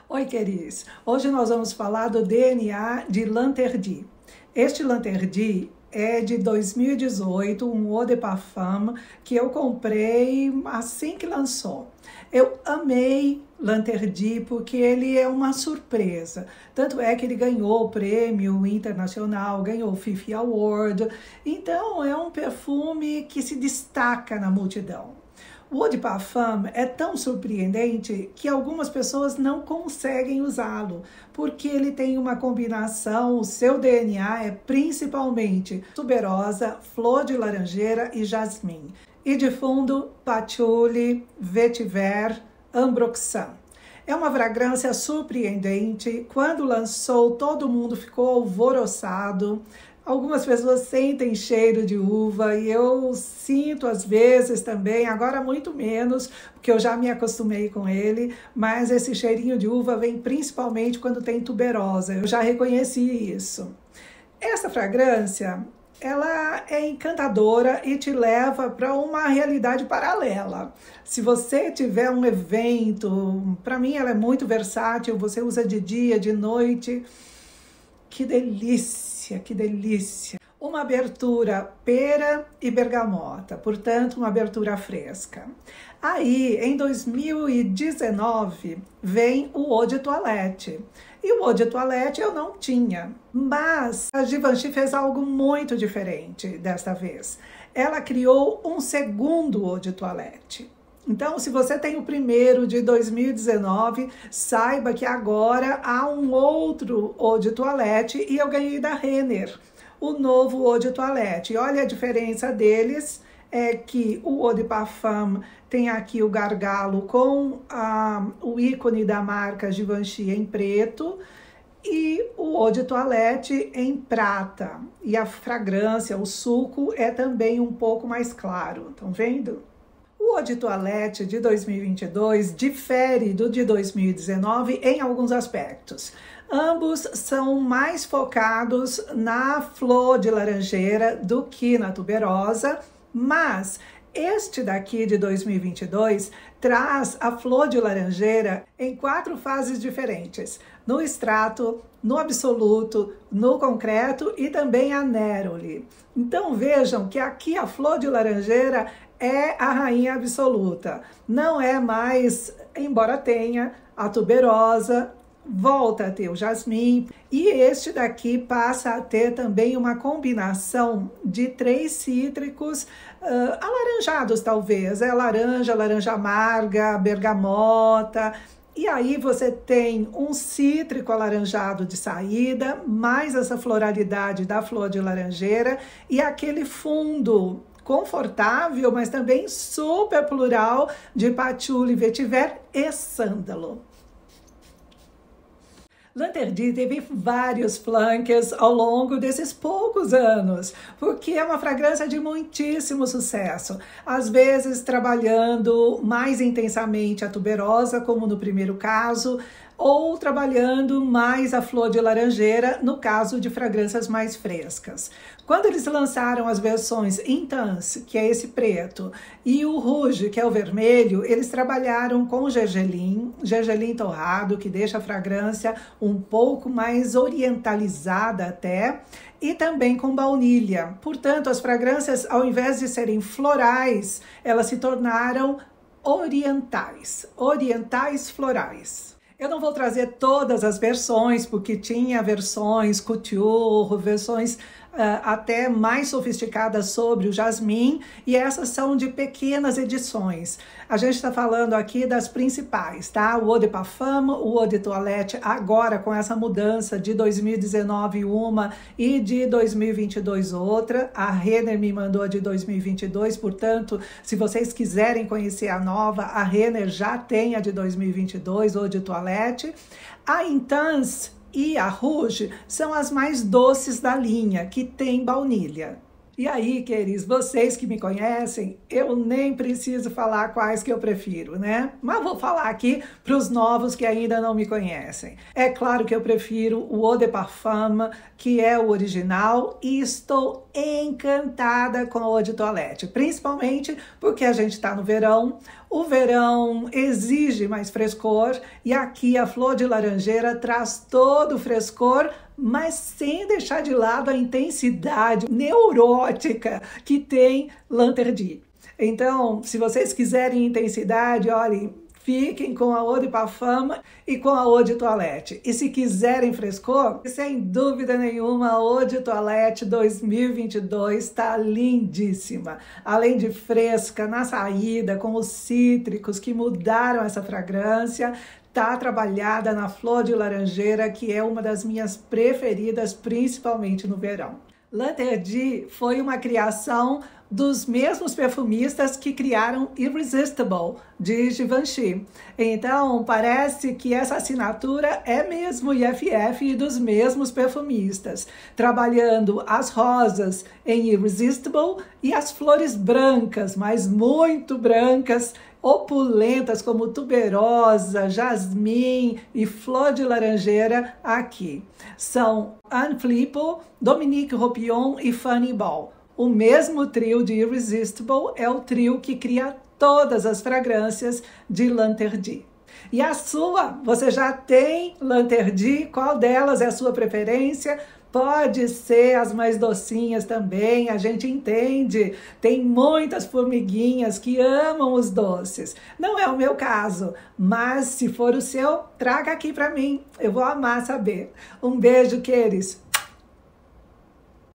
Oi, queridos! Hoje nós vamos falar do DNA de Lanterdi. Este Lanterdi é de 2018, um eau de parfum que eu comprei assim que lançou. Eu amei Lanterdi porque ele é uma surpresa. Tanto é que ele ganhou o prêmio internacional, ganhou o Fifi Award. Então é um perfume que se destaca na multidão. O eau de parfum é tão surpreendente que algumas pessoas não conseguem usá-lo, porque ele tem uma combinação, o seu DNA é principalmente tuberosa, flor de laranjeira e jasmim. E de fundo, patchouli, vetiver, ambroxan. É uma fragrância surpreendente. Quando lançou, todo mundo ficou alvoroçado. Algumas pessoas sentem cheiro de uva e eu sinto às vezes também, agora muito menos, porque eu já me acostumei com ele, mas esse cheirinho de uva vem principalmente quando tem tuberosa, eu já reconheci isso. Essa fragrância, ela é encantadora e te leva para uma realidade paralela. Se você tiver um evento, para mim ela é muito versátil, você usa de dia, de noite, que delícia, que delícia! Uma abertura pera e bergamota, portanto uma abertura fresca. Aí, em 2019, vem o eau de toilette. E o eau de toilette eu não tinha, mas a Givenchy fez algo muito diferente desta vez. Ela criou um segundo eau de toilette. Então, se você tem o primeiro de 2019, saiba que agora há um outro eau de toilette e eu ganhei da Renner, o novo eau de toilette. E olha a diferença deles, é que o eau de parfum tem aqui o gargalo com o ícone da marca Givenchy em preto e o eau de toilette em prata. E a fragrância, o suco é também um pouco mais claro, estão vendo? O eau de toilette de 2022 difere do de 2019 em alguns aspectos. Ambos são mais focados na flor de laranjeira do que na tuberosa, mas este daqui de 2022 traz a flor de laranjeira em 4 fases diferentes: no extrato, no absoluto, no concreto e também a neroli. Então vejam que aqui a flor de laranjeira é a rainha absoluta, não é mais, embora tenha a tuberosa, volta a ter o jasmim, e este daqui passa a ter também uma combinação de 3 cítricos alaranjados talvez, laranja, laranja amarga, bergamota. E aí você tem um cítrico alaranjado de saída, mais essa floralidade da flor de laranjeira e aquele fundo confortável, mas também super plural de patchouli, vetiver e sândalo. Lanterdi teve vários flankers ao longo desses poucos anos, porque é uma fragrância de muitíssimo sucesso. Às vezes trabalhando mais intensamente a tuberosa, como no primeiro caso, ou trabalhando mais a flor de laranjeira, no caso de fragrâncias mais frescas. Quando eles lançaram as versões Intense, que é esse preto, e o Rouge, que é o vermelho, eles trabalharam com gergelim torrado, que deixa a fragrância um pouco mais orientalizada até, e também com baunilha. Portanto, as fragrâncias, ao invés de serem florais, elas se tornaram orientais florais. Eu não vou trazer todas as versões, porque tinha versões couture, versões até mais sofisticadas sobre o jasmim, e essas são de pequenas edições. A gente está falando aqui das principais, tá? O eau de parfum, o eau de toilette, agora com essa mudança de 2019 uma e de 2022 outra. A Renner me mandou a de 2022, portanto, se vocês quiserem conhecer a nova, a Renner já tem a de 2022, eau de toilette. A Intense e a Rouge são as mais doces da linha, que tem baunilha. E aí, queridos, vocês que me conhecem, eu nem preciso falar quais que eu prefiro, né? Mas vou falar aqui para os novos que ainda não me conhecem. É claro que eu prefiro o Eau de Parfum, que é o original, e estou encantada com o Eau de Toilette, principalmente porque a gente está no verão. O verão exige mais frescor e aqui a flor de laranjeira traz todo o frescor, mas sem deixar de lado a intensidade neurótica que tem Lanterdi. Então, se vocês quiserem intensidade, olhem, fiquem com a Eau de Parfum e com a Eau de Toilette. E se quiserem frescor, sem dúvida nenhuma, a Eau de Toilette 2022 está lindíssima. Além de fresca na saída, com os cítricos que mudaram essa fragrância, está trabalhada na flor de laranjeira, que é uma das minhas preferidas, principalmente no verão. Lanterdi foi uma criação dos mesmos perfumistas que criaram Irresistible, de Givenchy. Então, parece que essa assinatura é mesmo IFF e dos mesmos perfumistas, trabalhando as rosas em Irresistible e as flores brancas, mas muito brancas, opulentas, como tuberosa, jasmim e flor de laranjeira aqui. São Anne Filippo, Dominique Ropion e Fanny Ball. O mesmo trio de Irresistible é o trio que cria todas as fragrâncias de Lanterdi. E a sua? Você já tem Lanterdi? Qual delas é a sua preferência? Pode ser as mais docinhas também, a gente entende. Tem muitas formiguinhas que amam os doces. Não é o meu caso, mas se for o seu, traga aqui para mim. Eu vou amar saber. Um beijo, queridos.